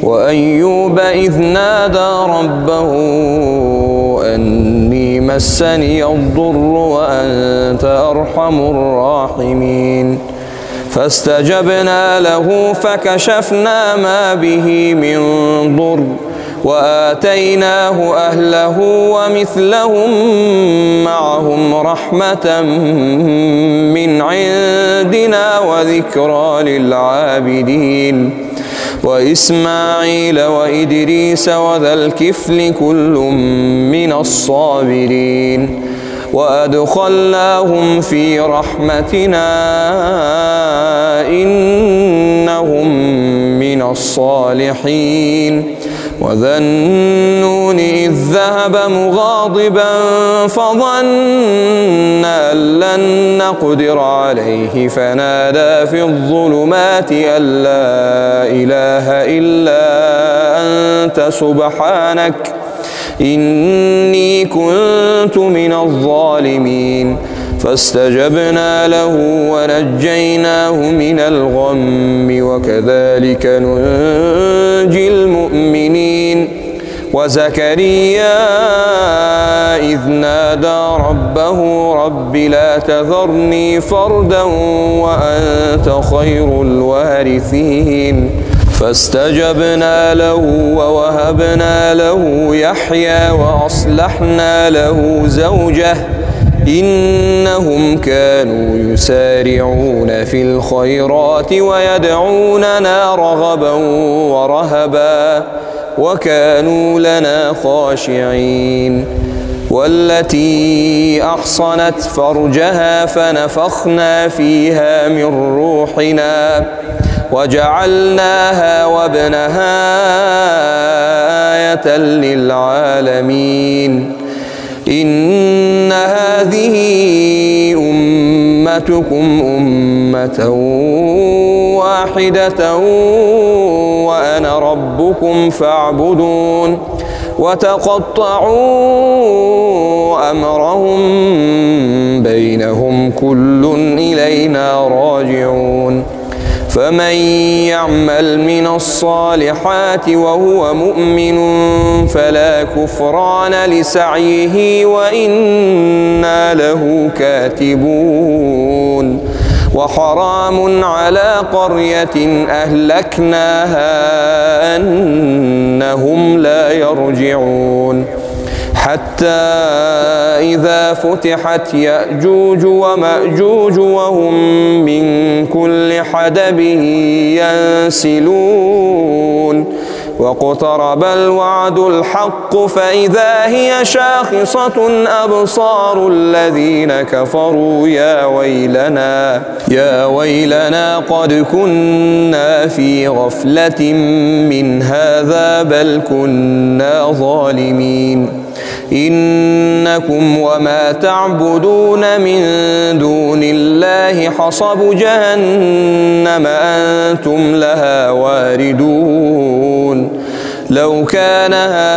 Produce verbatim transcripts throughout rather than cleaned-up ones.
وأيوب إذ نادى ربه أني مسني الضر وأنت أرحم الراحمين فاستجبنا له فكشفنا ما به من ضر وآتيناه أهله ومثلهم معهم رحمة من عندنا وذكرى للعابدين وإسماعيل وإدريس وذا الكفل كل من الصابرين وأدخلناهم في رحمتنا إنهم من الصالحين وذا النون إذ ذهب مغاضبا فظن أن لن نقدر عليه فنادى في الظلمات أن لا إله إلا أنت سبحانك إني كنت من الظالمين فاستجبنا له ونجيناه من الغم وكذلك ننجي المؤمنين وزكريا إذ نادى ربه رب لا تذرني فردا وأنت خير الوارثين فاستجبنا له ووهبنا له يحيى وأصلحنا له زوجه إنهم كانوا يسارعون في الخيرات ويدعوننا رغبا ورهبا وكانوا لنا خاشعين والتي أحصنت فرجها فنفخنا فيها من روحنا وجعلناها وابنها آية للعالمين إن هذه أمتكم أمة واحدة وأنا ربكم فاعبدون وتقطعوا أمرهم بينهم كل إلينا راجعون فمن يعمل من الصالحات وهو مؤمن فلا كفران لسعيه وإنا له كاتبون وحرام على قرية أهلكناها أنهم لا يرجعون حتى إذا فتحت يأجوج ومأجوج وهم من كل حدب ينسلون واقترب الوعد الحق فإذا هي شاخصة أبصار الذين كفروا يا ويلنا يا ويلنا قد كنا في غفلة من هذا بل كنا ظالمين إنكم وما تعبدون من دون الله حصب جهنم أنتم لها واردون لو كان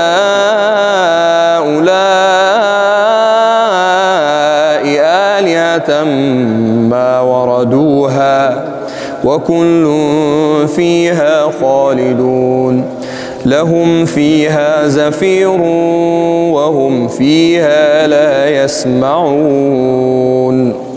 هؤلاء آلهة ما وردوها وكل فيها خالدون لهم فيها زفير وهم فيها لا يسمعون.